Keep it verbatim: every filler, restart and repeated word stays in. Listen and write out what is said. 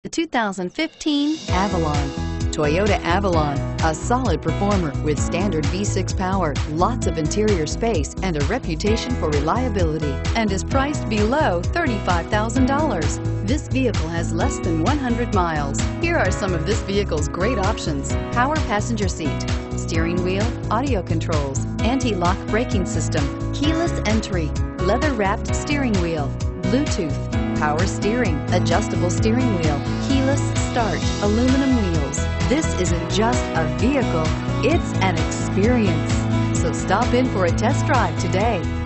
The two thousand fifteen Avalon. Toyota Avalon, a solid performer with standard V six power, lots of interior space, and a reputation for reliability, and is priced below thirty-five thousand dollars. This vehicle has less than one hundred miles. Here are some of this vehicle's great options: power passenger seat, steering wheel audio controls, anti-lock braking system, keyless entry, leather-wrapped steering wheel, Bluetooth, power steering, adjustable steering wheel, keyless start, aluminum wheels. This isn't just a vehicle, it's an experience. So stop in for a test drive today.